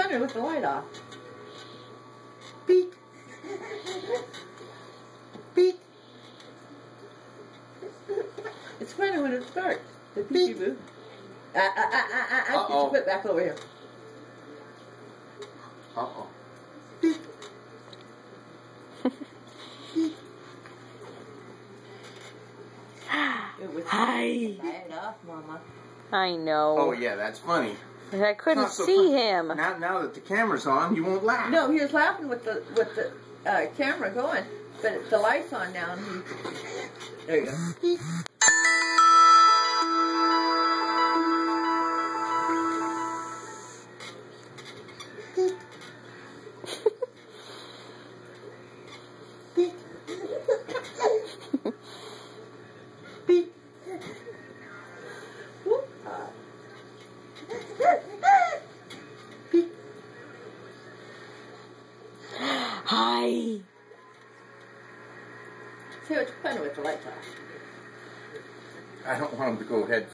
funner with the light off. Beep. Beep. It's funny when it starts. The peekaboo. Get your foot back over here. Uh-oh. Beep. Beep. Hi. Light off, Mama. I know. Oh yeah, that's funny. But I couldn't So see funny. him. Now that the camera's on, you won't laugh. No, he was laughing with the camera going, but the light's on now, and he. There you go. Beep. Beep. Beep. Whoop. Beep. Hi. See what's funny with the lights off. I don't want him to go head